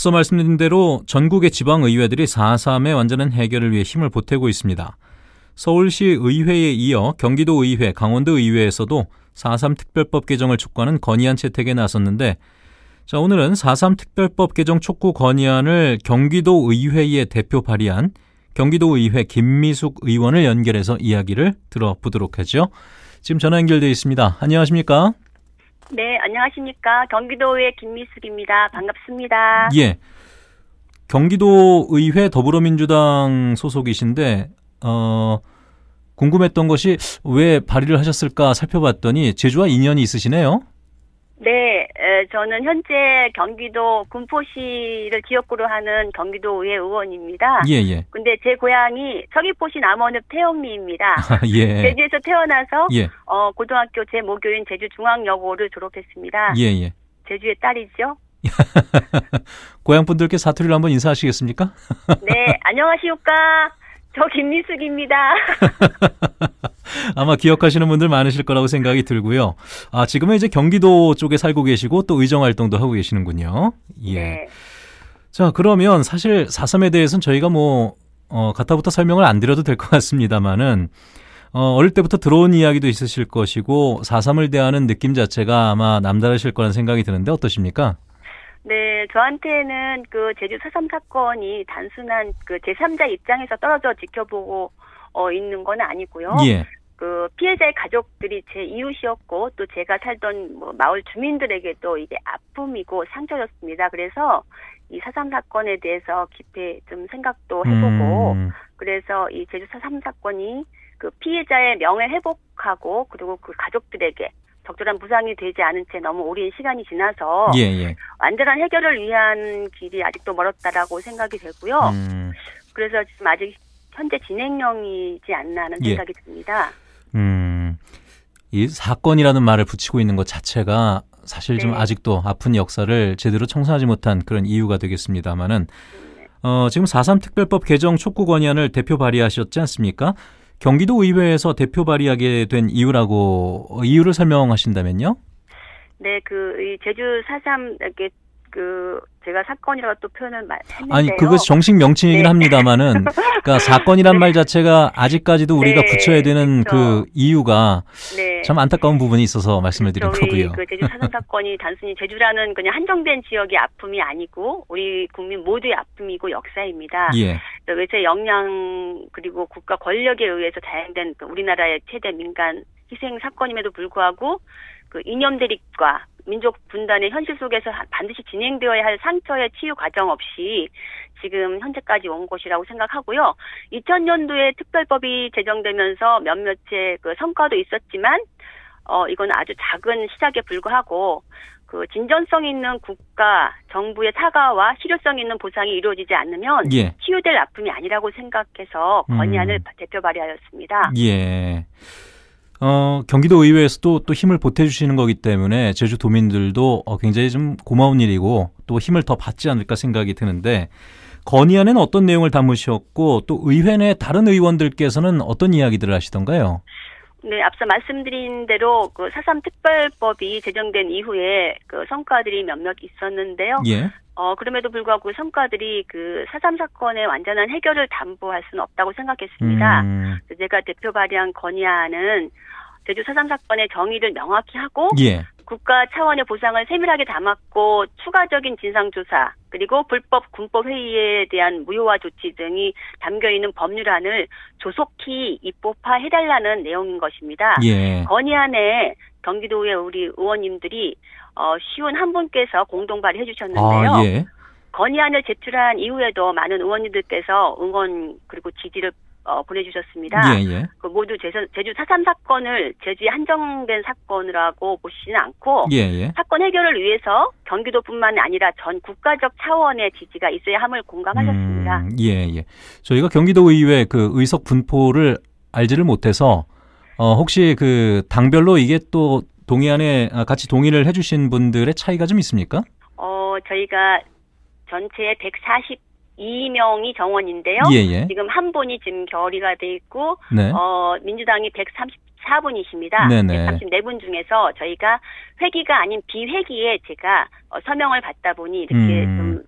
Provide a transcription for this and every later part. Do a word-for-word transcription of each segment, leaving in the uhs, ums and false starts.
앞서 말씀드린 대로 전국의 지방의회들이 사 삼의 완전한 해결을 위해 힘을 보태고 있습니다. 서울시 의회에 이어 경기도의회, 강원도의회에서도 사 삼 특별법 개정을 촉구하는 건의안 채택에 나섰는데, 자, 오늘은 사 삼 특별법 개정 촉구 건의안을 경기도의회에 대표 발의한 경기도의회 김미숙 의원을 연결해서 이야기를 들어보도록 하죠. 지금 전화 연결되어 있습니다. 안녕하십니까? 네, 안녕하십니까. 경기도의회 김미숙입니다. 반갑습니다. 예. 경기도의회 더불어민주당 소속이신데, 어, 궁금했던 것이 왜 발의를 하셨을까 살펴봤더니 제주와 인연이 있으시네요. 네, 에, 저는 현재 경기도 군포시를 지역구로 하는 경기도의회 의원입니다. 예, 예. 근데 제 고향이 서귀포시 남원읍 태영리입니다. 예. 제주에서 태어나서 예. 어, 고등학교 제 모교인 제주중앙여고를 졸업했습니다. 예, 예. 제주의 딸이죠. 고향 분들께 사투리를 한번 인사하시겠습니까? 네, 안녕하십니까. 저 김미숙입니다. 아마 기억하시는 분들 많으실 거라고 생각이 들고요. 아, 지금은 이제 경기도 쪽에 살고 계시고 또 의정 활동도 하고 계시는군요. 예. 네. 자, 그러면 사실 사 삼에 대해서는 저희가 뭐, 어, 가타부터 설명을 안 드려도 될 것 같습니다만은, 어, 어릴 때부터 들어온 이야기도 있으실 것이고, 사 삼을 대하는 느낌 자체가 아마 남다르실 거라는 생각이 드는데 어떠십니까? 네, 저한테는 그 제주 사 삼 사건이 단순한 그 제삼자 입장에서 떨어져 지켜보고 어, 있는 건 아니고요. 예. 그 피해자의 가족들이 제 이웃이었고 또 제가 살던 뭐 마을 주민들에게도 이게 아픔이고 상처였습니다. 그래서 이 사 삼 사건에 대해서 깊이 좀 생각도 해보고 음. 그래서 이 제주 사 삼 사건이 그 피해자의 명예 회복하고 그리고 그 가족들에게 적절한 보상이 되지 않은 채 너무 오랜 시간이 지나서 예, 예. 완전한 해결을 위한 길이 아직도 멀었다라고 생각이 되고요. 음. 그래서 지금 아직 현재 진행형이지 않나 하는 생각이 예. 듭니다. 음, 이 사건이라는 말을 붙이고 있는 것 자체가 사실 좀 네. 아직도 아픈 역사를 제대로 청산하지 못한 그런 이유가 되겠습니다만은, 네. 어, 지금 사 삼 특별법 개정 촉구 건의안을 대표 발의하셨지 않습니까? 경기도 의회에서 대표 발의하게 된 이유라고, 어, 이유를 설명하신다면요? 네, 그, 이 제주 사 삼, 이렇게, 그, 제가 사건이라고 또 표현을 했는데요. 아니, 그것이 정식 명칭이긴 네. 합니다만은, 그러니까 사건이란 네. 말 자체가 아직까지도 우리가 네, 붙여야 되는 그렇죠. 그 이유가 네. 참 안타까운 부분이 있어서 말씀을 드린 저희 거고요. 그 제주 사 삼 사건이 단순히 제주라는 그냥 한정된 지역의 아픔이 아니고 우리 국민 모두의 아픔이고 역사입니다. 예. 외세 역량 그리고 국가 권력에 의해서 자행된 그 우리나라의 최대 민간 희생 사건임에도 불구하고 그 이념 대립과 민족 분단의 현실 속에서 반드시 진행되어야 할 상처의 치유 과정 없이 지금 현재까지 온 것이라고 생각하고요. 이천 년도에 특별법이 제정되면서 몇몇의 그 성과도 있었지만 어 이건 아주 작은 시작에 불과하고 그 진전성 있는 국가 정부의 사과와 실효성 있는 보상이 이루어지지 않으면 예. 치유될 아픔이 아니라고 생각해서 건의안을 음. 대표 발의하였습니다. 예. 어, 경기도 의회에서도 또 힘을 보태주시는 거기 때문에 제주 도민들도 어, 굉장히 좀 고마운 일이고 또 힘을 더 받지 않을까 생각이 드는데 건의안에는 어떤 내용을 담으셨고 또 의회 내 다른 의원들께서는 어떤 이야기들을 하시던가요? 네, 앞서 말씀드린 대로 그 사 삼 특별법이 제정된 이후에 그 성과들이 몇몇 있었는데요. 예. 어, 그럼에도 불구하고 그 성과들이 그 사 삼 사건의 완전한 해결을 담보할 수는 없다고 생각했습니다. 음. 제가 대표 발의한 건의안은 제주 사 삼 사건의 정의를 명확히 하고 예. 국가 차원의 보상을 세밀하게 담았고 추가적인 진상조사 그리고 불법 군법 회의에 대한 무효화 조치 등이 담겨있는 법률안을 조속히 입법화해달라는 내용인 것입니다. 예. 건의안에 경기도의 우리 의원님들이 어, 쉬운 한 분께서 공동 발의해 주셨는데요. 아, 예. 건의안을 제출한 이후에도 많은 의원님들께서 응원 그리고 지지를 어, 보내주셨습니다. 예, 예. 그 모두 제주, 제주 사 삼 사건을 제주에 한정된 사건이라고 보시지는 않고 예, 예. 사건 해결을 위해서 경기도뿐만 아니라 전 국가적 차원의 지지가 있어야 함을 공감하셨습니다. 음, 예, 예. 저희가 경기도의회 그 의석 분포를 알지를 못해서 어, 혹시 그 당별로 이게 또 동의안에 같이 동의를 해주신 분들의 차이가 좀 있습니까? 어, 저희가 전체에 백사십이 명이 정원인데요. 예, 예. 지금 한 분이 지금 결의가 돼 있고, 네. 어, 민주당이 백삼십사 분이십니다. 네네. 백삼십사 분 중에서 저희가 회기가 아닌 비회기에 제가 어, 서명을 받다 보니 이렇게 음. 좀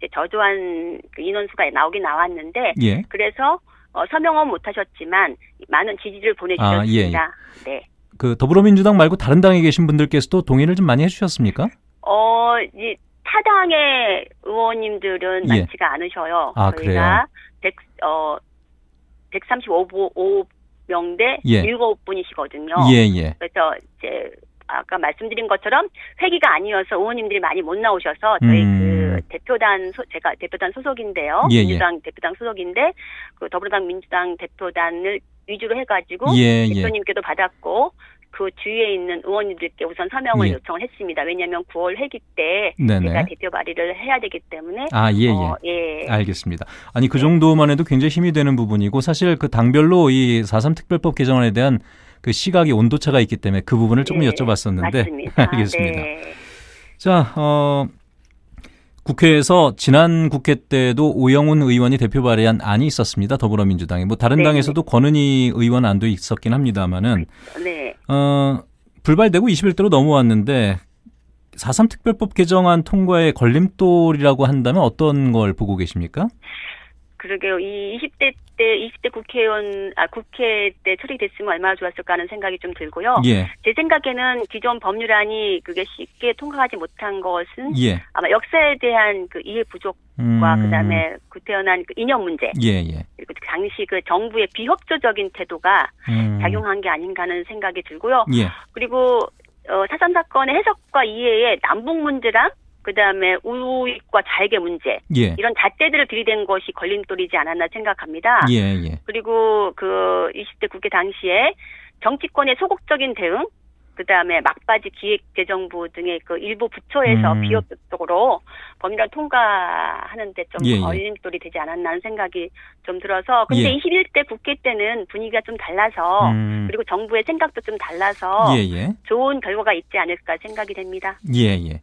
이제 저조한 그 인원수가 나오긴 나왔는데 예. 그래서 어, 서명은 못하셨지만 많은 지지를 보내주셨습니다. 아, 예, 예. 네. 그 더불어민주당 말고 다른 당에 계신 분들께서도 동의를 좀 많이 해주셨습니까? 어, 이 타당의 의원님들은 예. 많지가 않으셔요. 아, 저희가 그래요? 백, 어, 백삼십오 명 대 예. 일곱 분이시거든요. 예, 예. 그래서 이제 아까 말씀드린 것처럼 회기가 아니어서 의원님들이 많이 못 나오셔서 저희 음. 그 대표단 소, 제가 대표단 소속인데요. 예, 민주당 예. 대표단 소속인데 그 더불어당 민주당 대표단을 위주로 해가지고 예, 대표님께도 예. 받았고 그 주위에 있는 의원님들께 우선 서명을 예. 요청을 했습니다. 왜냐하면 구월 회기 때 네네. 제가 대표 발의를 해야 되기 때문에. 아, 예, 예. 어, 예. 알겠습니다. 아니, 그 정도만 해도 굉장히 힘이 되는 부분이고 사실 그 당별로 이 사 삼 특별법 개정안에 대한 그 시각의 온도차가 있기 때문에 그 부분을 조금 예. 여쭤봤었는데. 맞습니다. 알겠습니다. 네. 자, 어, 국회에서 지난 국회 때도 오영훈 의원이 대표 발의한 안이 있었습니다. 더불어민주당에. 뭐 다른 네. 당에서도 권은희 의원 안도 있었긴 합니다만은 네. 어, 불발되고 이십일 대로 넘어왔는데 사 삼 특별법 개정안 통과의 걸림돌이라고 한다면 어떤 걸 보고 계십니까? 그러게요. 이 이십 대 때, 이십 대 국회의원, 아, 국회 때 처리됐으면 얼마나 좋았을까 하는 생각이 좀 들고요. 예. 제 생각에는 기존 법률안이 그게 쉽게 통과하지 못한 것은 예. 아마 역사에 대한 그 이해 부족과 음. 그 다음에 구태연한 그 이념 문제. 예, 예. 그리고 당시 그 정부의 비협조적인 태도가 음. 작용한 게 아닌가 하는 생각이 들고요. 예. 그리고, 어, 사 삼 사건의 해석과 이해에 남북 문제랑 그다음에 우익과 좌익의 문제 예. 이런 잣대들을 들이댄 것이 걸림돌이지 않았나 생각합니다. 예, 예. 그리고 그 이십 대 국회 당시에 정치권의 소극적인 대응, 그다음에 막바지 기획재정부 등의 그 일부 부처에서 음. 비협조적으로 법률안 통과하는데 좀 예, 예. 걸림돌이 되지 않았나 하는 생각이 좀 들어서 근데 예. 이십일 대 국회 때는 분위기가 좀 달라서 음. 그리고 정부의 생각도 좀 달라서 예, 예. 좋은 결과가 있지 않을까 생각이 됩니다. 예, 예.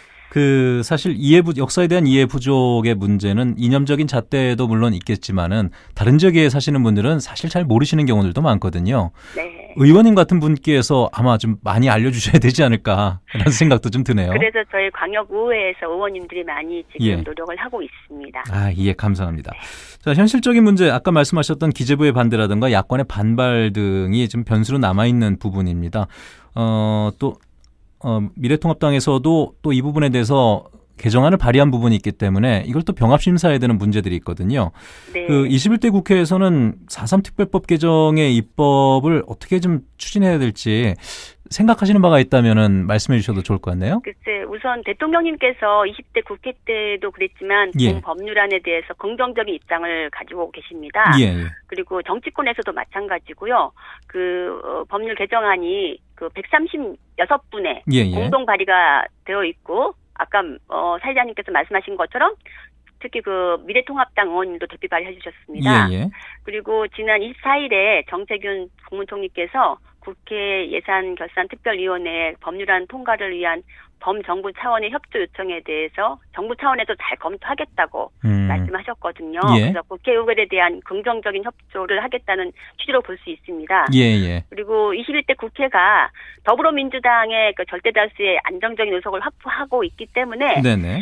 그 사실 이해 부 역사에 대한 이해 부족의 문제는 이념적인 잣대도 물론 있겠지만은 다른 지역에 사시는 분들은 사실 잘 모르시는 경우들도 많거든요. 네. 의원님 같은 분께서 아마 좀 많이 알려주셔야 되지 않을까라는 생각도 좀 드네요. 그래서 저희 광역의회에서 의원님들이 많이 지금 예. 노력을 하고 있습니다. 아, 예, 감사합니다. 자, 현실적인 문제 아까 말씀하셨던 기재부의 반대라든가 야권의 반발 등이 좀 변수로 남아 있는 부분입니다. 어, 또 어, 미래통합당에서도 또 이 부분에 대해서 개정안을 발의한 부분이 있기 때문에 이걸 또 병합심사해야 되는 문제들이 있거든요. 네. 그 이십일 대 국회에서는 사 삼 특별법 개정의 입법을 어떻게 좀 추진해야 될지 생각하시는 바가 있다면은 말씀해 주셔도 좋을 것 같네요. 글쎄, 우선 대통령님께서 이십 대 국회 때도 그랬지만 예. 본 법률안에 대해서 긍정적인 입장을 가지고 계십니다. 예, 예. 그리고 정치권에서도 마찬가지고요. 그 어, 법률 개정안이 그 백삼십육 분의 예, 예. 공동 발의가 되어 있고 아까 어, 사회자님께서 말씀하신 것처럼 특히 그 미래통합당 의원님도 대표 발의해 주셨습니다. 예, 예. 그리고 지난 이십사 일에 정세균 국무총리께서 국회 예산결산특별위원회 법률안 통과를 위한 범정부 차원의 협조 요청에 대해서 정부 차원에서 잘 검토하겠다고 음. 말씀하셨거든요. 예. 그래서 국회의원에 대한 긍정적인 협조를 하겠다는 취지로 볼 수 있습니다. 예, 예. 그리고 이십일 대 국회가 더불어민주당의 그 절대다수의 안정적인 의석을 확보하고 있기 때문에 네네.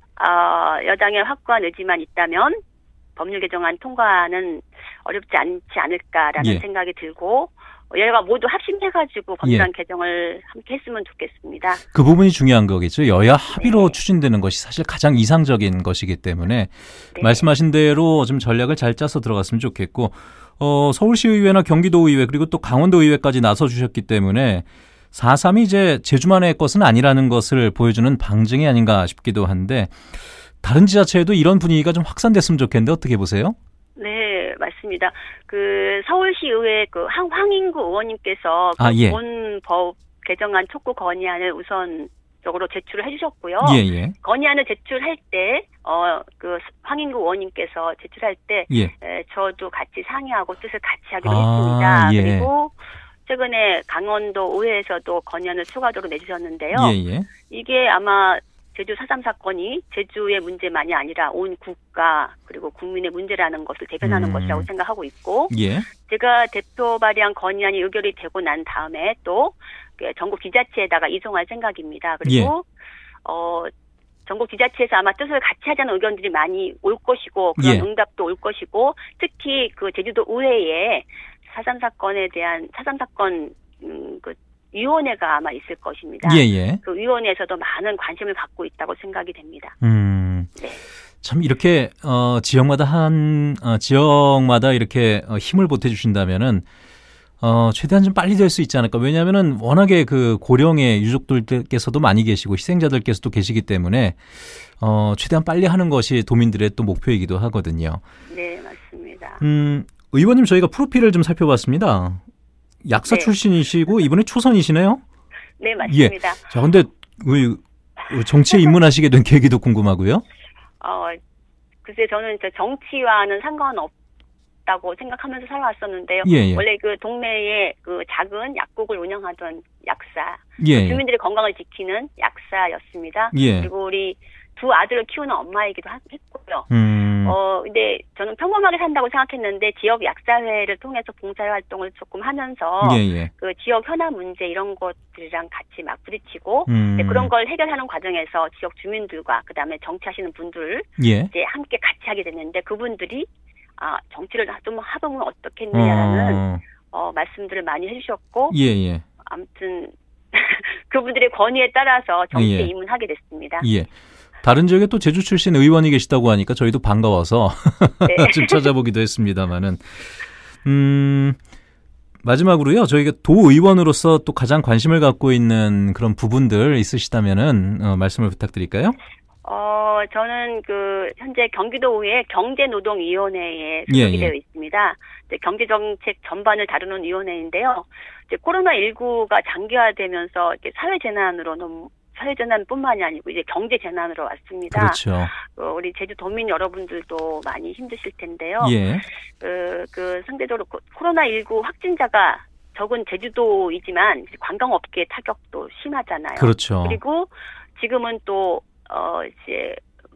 어, 여당의 확고한 의지만 있다면 법률 개정안 통과는 어렵지 않지 않을까라는 예. 생각이 들고 여야가 모두 합심해가지고 법률안 예. 개정을 함께 했으면 좋겠습니다. 그 부분이 중요한 거겠죠. 여야 합의로 네. 추진되는 것이 사실 가장 이상적인 것이기 때문에 네. 말씀하신 대로 좀 전략을 잘 짜서 들어갔으면 좋겠고 어, 서울시의회나 경기도의회 그리고 또 강원도의회까지 나서주셨기 때문에 사 삼이 이제 제주만의 것은 아니라는 것을 보여주는 방증이 아닌가 싶기도 한데 다른 지자체에도 이런 분위기가 좀 확산됐으면 좋겠는데 어떻게 보세요? 네, 맞습니다. 그 서울시 의회 그 황인구 의원님께서 아, 예. 본 법 개정안 촉구 건의안을 우선적으로 제출을 해주셨고요. 예, 예. 건의안을 제출할 때, 어, 그 황인구 의원님께서 제출할 때, 예. 에, 저도 같이 상의하고 뜻을 같이 하기로 아, 했습니다. 예. 그리고 최근에 강원도 의회에서도 건의안을 추가적으로 내주셨는데요. 예, 예. 이게 아마 제주 사 삼 사건이 제주의 문제만이 아니라 온 국가 그리고 국민의 문제라는 것을 대변하는 음. 것이라고 생각하고 있고 예. 제가 대표 발의한 건의안이 의결이 되고 난 다음에 또 전국 지자체에다가 이송할 생각입니다. 그리고 예. 어 전국 지자체에서 아마 뜻을 같이 하자는 의견들이 많이 올 것이고 그런 예. 응답도 올 것이고 특히 그 제주도 의회에 사삼 사건에 대한 사삼 사건 음, 그 위원회가 아마 있을 것입니다. 예예. 그 위원회에서도 많은 관심을 갖고 있다고 생각이 됩니다. 음. 네. 참 이렇게 어, 지역마다 한 어, 지역마다 이렇게 어, 힘을 보태 주신다면은 어, 최대한 좀 빨리 될 수 있지 않을까. 왜냐하면은 워낙에 그 고령의 유족들께서도 많이 계시고 희생자들께서도 계시기 때문에 어, 최대한 빨리 하는 것이 도민들의 또 목표이기도 하거든요. 네, 맞습니다. 음, 의원님 저희가 프로필을 좀 살펴봤습니다. 약사 네. 출신이시고 이번에 초선이시네요. 네, 맞습니다. 예. 자, 근데 그 정치에 입문하시게 된 계기도 궁금하고요. 어, 글쎄 저는 이제 정치와는 상관없다고 생각하면서 살아왔었는데요. 예, 예. 원래 그 동네에 그 작은 약국을 운영하던 약사, 예, 예. 주민들의 건강을 지키는 약사였습니다. 예. 그리고 우리 두 아들을 키우는 엄마이기도 하- 했고요. 음. 어, 근데 저는 평범하게 산다고 생각했는데 지역 약사회를 통해서 봉사활동을 조금 하면서 예, 예. 그 지역 현안 문제 이런 것들이랑 같이 막 부딪히고 음. 네, 그런 걸 해결하는 과정에서 지역 주민들과 그다음에 정치하시는 분들 예. 이제 함께 같이 하게 됐는데 그분들이 아, 정치를 좀 하보면 어떻겠느냐라는 어. 어, 말씀들을 많이 해주셨고 예, 예. 아무튼 그분들의 권유에 따라서 정치에 예. 입문하게 됐습니다. 예. 다른 지역에 또 제주 출신 의원이 계시다고 하니까 저희도 반가워서 네. 좀 찾아보기도 했습니다만은 음, 마지막으로요. 저희가 도의원으로서 또 가장 관심을 갖고 있는 그런 부분들 있으시다면은 어, 말씀을 부탁드릴까요? 어, 저는 그 현재 경기도의회 경제노동위원회에 예, 소속이 예. 되어 있습니다. 이제 경제정책 전반을 다루는 위원회인데요. 이제 코로나십구가 장기화되면서 이렇게 사회재난으로 너무 사회재난뿐만이 아니고 이제 경제재난으로 왔습니다. 그렇죠. 어, 우리 제주도민 여러분들도 많이 힘드실 텐데요. 예. 그, 그 상대적으로 코- 코로나십구 확진자가 적은 제주도이지만 이제 관광업계 타격도 심하잖아요. 그렇죠. 그리고 지금은 또 어 이제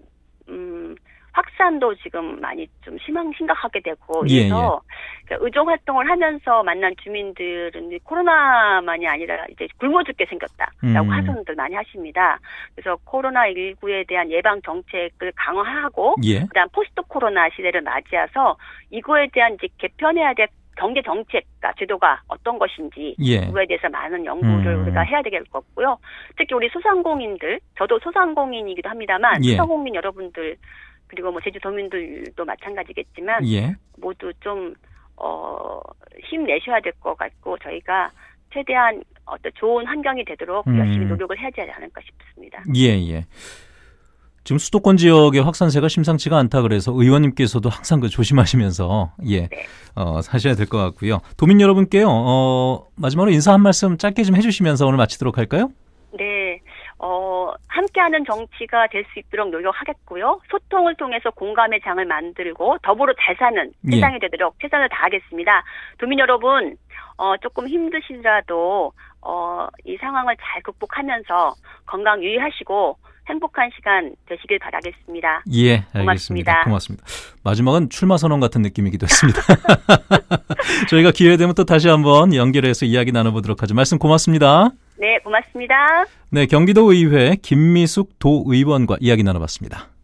음 확산도 지금 많이 좀 심한 심각하게 되고 예, 그래서 그러니까 의정 활동을 하면서 만난 주민들은 코로나만이 아니라 이제 굶어 죽게 생겼다라고 음. 하소연들 많이 하십니다. 그래서 코로나십구에 대한 예방 정책을 강화하고 예. 그다음 포스트 코로나 시대를 맞이해서 이거에 대한 이제 개편해야 될 경제 정책과 제도가 어떤 것인지 예. 그거에 대해서 많은 연구를 음. 우리가 해야 되겠고요. 특히 우리 소상공인들, 저도 소상공인이기도 합니다만 예. 소상공인 여러분들 그리고 뭐 제주도민들도 마찬가지겠지만 예. 모두 좀 어, 힘내셔야 될 것 같고 저희가 최대한 어떤 좋은 환경이 되도록 음. 열심히 노력을 해야 되지 않을까 싶습니다. 예, 예. 지금 수도권 지역의 확산세가 심상치가 않다 그래서 의원님께서도 항상 그 조심하시면서 예, 네. 어, 사셔야 될 것 같고요. 도민 여러분께요. 어, 마지막으로 인사 한 말씀 짧게 좀 해주시면서 오늘 마치도록 할까요? 네, 어, 함께하는 정치가 될 수 있도록 노력하겠고요. 소통을 통해서 공감의 장을 만들고 더불어 잘 사는 예. 세상이 되도록 최선을 다하겠습니다. 도민 여러분, 어, 조금 힘드시더라도 어, 이 상황을 잘 극복하면서 건강 유의하시고 행복한 시간 되시길 바라겠습니다. 예, 알겠습니다. 고맙습니다. 고맙습니다. 마지막은 출마 선언 같은 느낌이기도 했습니다. 저희가 기회 되면 또 다시 한번 연결해서 이야기 나눠보도록 하죠. 말씀 고맙습니다. 네, 고맙습니다. 네, 경기도 의회 김미숙 도의원과 이야기 나눠봤습니다.